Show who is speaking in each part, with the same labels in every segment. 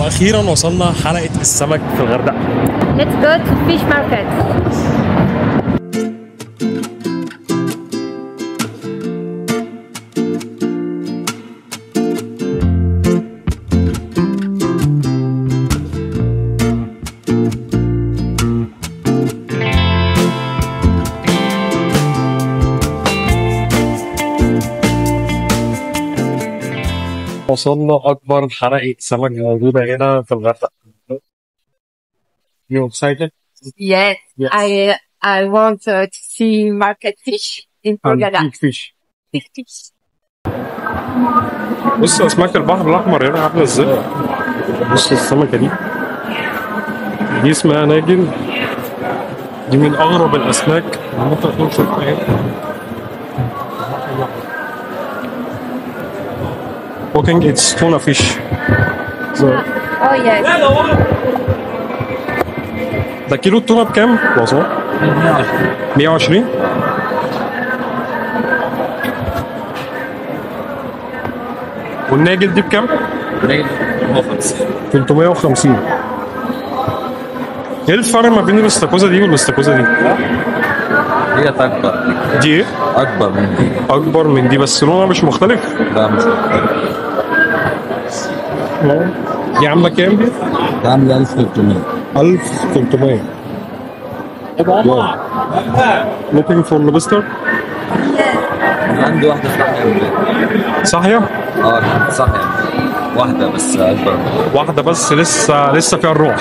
Speaker 1: واخيرا وصلنا حلقه السمك في الغردقه.
Speaker 2: Let's go to fish market.
Speaker 1: وصلنا اكبر حلقه سمك موجوده هنا في الغردقه. You excited?
Speaker 2: Yes,
Speaker 1: Yes.
Speaker 2: I want to see market fish in Hurghada.
Speaker 1: Big fish.
Speaker 2: Big fish.
Speaker 1: بص اسماك البحر الاحمر هنا عامله ازاي. بص السمكه دي اسمها ناجل. دي من اغرب الاسماك اللي ممكن تكون شفتها هنا. Cooking it's tuna fish. So,
Speaker 2: Oh yes.
Speaker 1: ده كيلو التونة بكام؟ وصل 120. والناجل دي بكام؟ 350. ايه الفرق ما بين الاستاكوزا دي والاستاكوزا دي؟
Speaker 3: هي أكبر.
Speaker 1: دي ايه؟
Speaker 3: أكبر من دي.
Speaker 1: أكبر من دي بس لونها مش مختلف؟
Speaker 3: لا مش مختلف.
Speaker 1: دي عاملة كام دي؟
Speaker 3: عاملة 1300.
Speaker 1: 1300. واو. Looking for lobster؟
Speaker 3: عندي واحدة صاحية.
Speaker 1: صاحية؟
Speaker 3: كانت صاحية. واحدة بس أكبر.
Speaker 1: واحدة بس لسه فيها الروح.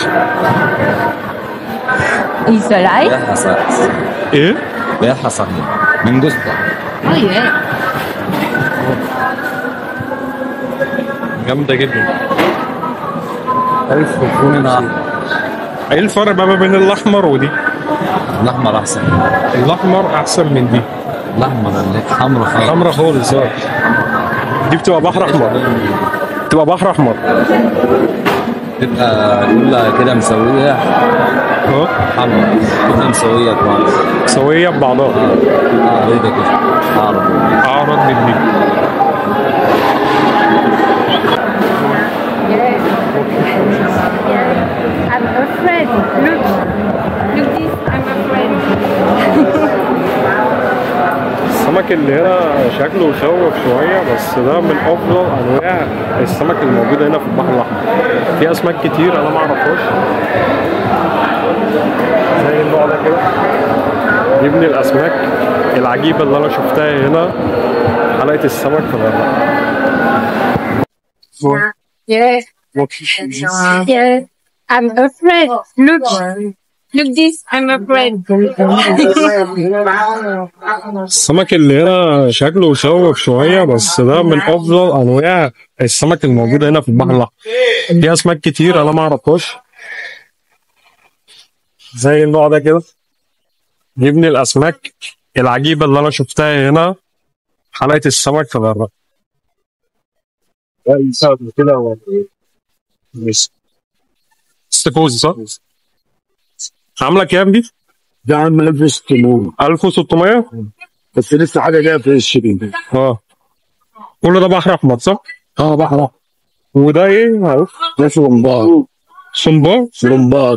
Speaker 2: Is alive?
Speaker 3: ريحها صاحية.
Speaker 1: ايه؟
Speaker 3: ريحها صاحية. من جثة.
Speaker 2: Oh yeah.
Speaker 1: جامدة جدا.
Speaker 3: 1300.
Speaker 1: ايه الفرق بقى ما بين الأحمر ودي؟
Speaker 3: الأحمر أحسن.
Speaker 1: الأحمر أحسن من دي.
Speaker 3: الأحمر اللي هيك حمرا خالص.
Speaker 1: حمرا خالص. دي بتبقى بحر أحمر. بتبقى بحر أحمر.
Speaker 3: تبقى كلها كده مسوية. حمرا. كلها مسوية ببعض.
Speaker 1: سوية ببعضها.
Speaker 3: هيك كده.
Speaker 1: أعرض من دي.
Speaker 2: I'm afraid. Look this. I'm afraid.
Speaker 1: السمك اللي هنا شكله يشوق شوية بس ده من أفضل أنواع السمك اللي موجودة هنا في البحر الأحمر. في أسماك كتير أنا معرفهاش زي النوع ده كده. دي من الأسماك العجيبة اللي أنا شفتها هنا في حلقة السمك في الغردقة.
Speaker 2: Yes. Yes. I'm afraid. Look this. I'm afraid.
Speaker 1: السمك اللي هنا شكله يشوق شوية بس ده من أفضل أنواع السمك الموجودة هنا في البحر الأحمر. في أسماك كتير أنا معرفهاش زي النوع ده كده. دي من الأسماك العجيبة اللي أنا شفتها هنا في حلقة السمك في الغردقة. كده استاكوزا صح؟ عاملة كام دي؟
Speaker 4: ده عامل 1600
Speaker 1: 1600
Speaker 4: بس لسه حاجه جايه في الشرين.
Speaker 1: كل ده بحر أحمر صح؟
Speaker 4: بحر
Speaker 1: وده إيه؟ معروف؟
Speaker 4: ده صنباط.
Speaker 1: صنباط؟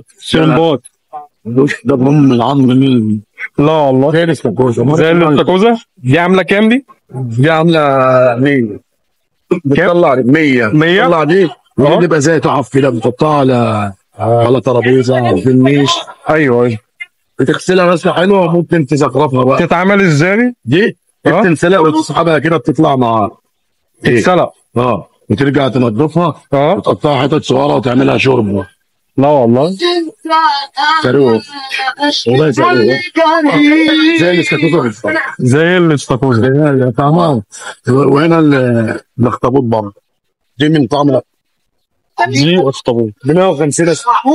Speaker 4: ده من العمر مين؟
Speaker 1: لا والله
Speaker 4: زي الاستاكوزا.
Speaker 1: زي الاستاكوزا. دي عاملة كام دي؟
Speaker 4: دي عامله 100. بتطلع 100. بتطلع دي بتبقى زي تحف كده بتحطها على ترابيزه او في النيش.
Speaker 1: ايوه
Speaker 4: بتغسلها غسله حلوه وممكن تزخرفها بقى.
Speaker 1: تتعمل ازاي؟
Speaker 4: دي بتنسلق وتسحبها كده بتطلع مع
Speaker 1: تتسلق.
Speaker 4: وترجع تنضفها وتقطعها حتت صغيره وتعملها شوربه.
Speaker 1: لا والله
Speaker 4: سلوق والله سلوق زي الاستاكوزا.
Speaker 1: زي الاستاكوزا
Speaker 4: فاهمها. وهنا الاخطبوط برضه دي من طعم
Speaker 1: دي اخطبوط
Speaker 4: 150.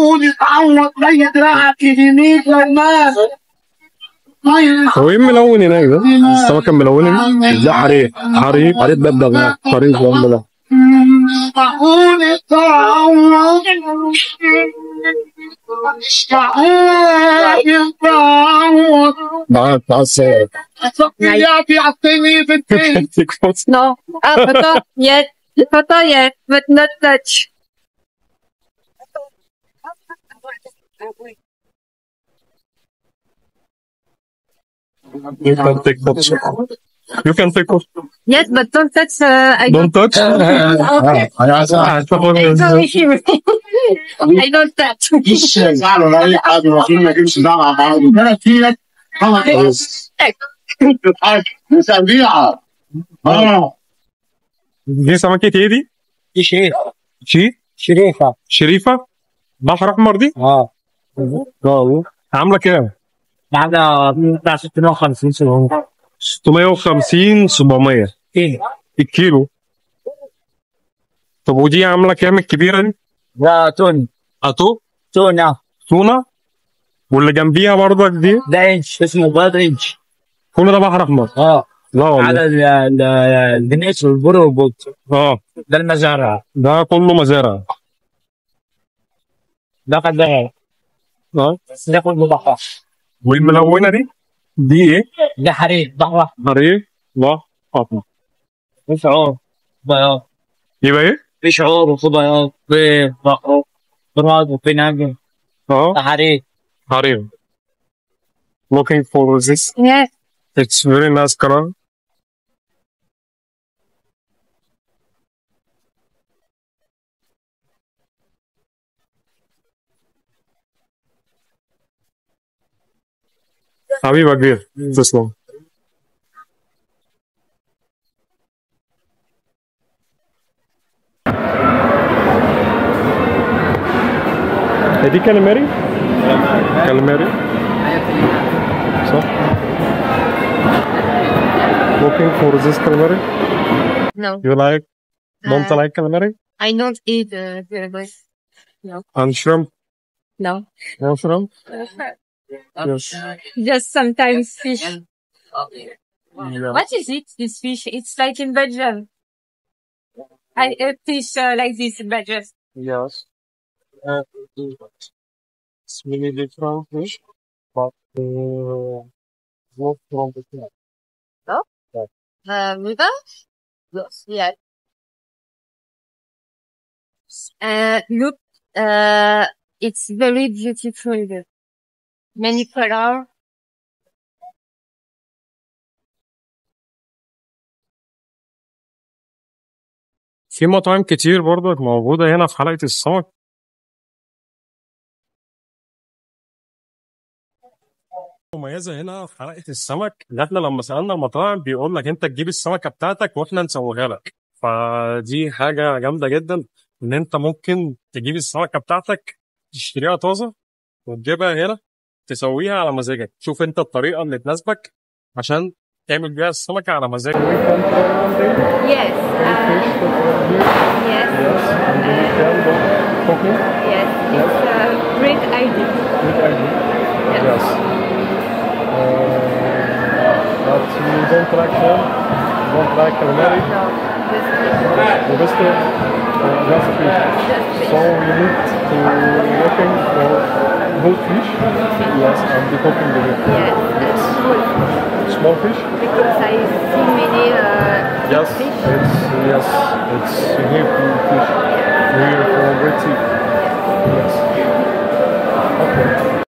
Speaker 1: هو ايه ملون هناك ده؟ السمك الملون
Speaker 4: ده حريق ببدأ
Speaker 1: حريق ده.
Speaker 2: No. Photo, yes. Photo, yes, but not touch.
Speaker 1: You can take photos. You can take photos.
Speaker 2: Yes, but don't touch. I
Speaker 1: Don't touch.
Speaker 2: Okay. I don't touch.
Speaker 1: دي سمكة ايه دي؟
Speaker 3: دي شريفة.
Speaker 1: شي؟ شريفة؟ بحر أحمر دي؟
Speaker 3: اه.
Speaker 1: عاملة كام؟
Speaker 3: معانا بتاع 650 700.
Speaker 1: 650 700 الكيلو. طب ودي عاملة كام الكبيرة دي؟
Speaker 3: ده تون.
Speaker 1: أتو؟
Speaker 3: تونة.
Speaker 1: تونة؟ واللي جنبيها برضك دي؟
Speaker 3: ده انش اسمه باد انش.
Speaker 1: كل ده بحر أحمر؟
Speaker 3: اه.
Speaker 1: لا والله.
Speaker 3: على الدنيس والبر والبوت. ده المزارع.
Speaker 1: ده كله مزارع.
Speaker 3: ده قدام. ده كله بحر.
Speaker 1: والملونة دي ايه؟
Speaker 3: ده حريق بحر.
Speaker 1: حريق بحر أحمر.
Speaker 3: في شعور بياض.
Speaker 1: يبقى ايه؟
Speaker 3: في شعور وفي بياض في بحر براد وفي نجم. ده حريق.
Speaker 1: حريق. Looking for this.
Speaker 2: Yes.
Speaker 1: It's very nice color. حبيبي كبير تسلم. دي كاليماري؟ كاليماري صح؟ Looking for this calamari?
Speaker 2: No.
Speaker 1: You like? Don't like calamari?
Speaker 2: I don't eat this. No.
Speaker 1: And shrimp?
Speaker 2: No.
Speaker 1: No shrimp? Yes.
Speaker 2: Just sometimes fish. What is it? This fish? It's like in Belgium. I eat fish like this in Belgium.
Speaker 1: Yes. It's many different fish, but not from the same.
Speaker 2: Oh? River? Yes. Yeah. Look, it's very beautiful. Many color.
Speaker 1: في مطاعم كتير برضك موجودة هنا في حلقة السمك. مميزة هنا في حلقة السمك اللي احنا لما سألنا المطاعم بيقول لك انت تجيب السمكة بتاعتك واحنا نسويها لك. فدي حاجة جامدة جدا ان انت ممكن تجيب السمكة بتاعتك تشتريها طازة وتجيبها هنا تسويها على مزاجك. شوف انت الطريقة اللي تناسبك عشان تعمل بيها السمكة على مزاجك.
Speaker 2: Yes. Yes. Yes. It's a great idea.
Speaker 1: Yes. But you don't like shrimp? Don't like calamari?
Speaker 2: No.
Speaker 1: The best just fish. So you need to looking for good fish. Yes, and be cooking with it.
Speaker 2: Yes.
Speaker 1: Small fish?
Speaker 2: Because I see many
Speaker 1: Yes,
Speaker 2: fish.
Speaker 1: it's here fish. Here for Red Sea. Yes. Okay.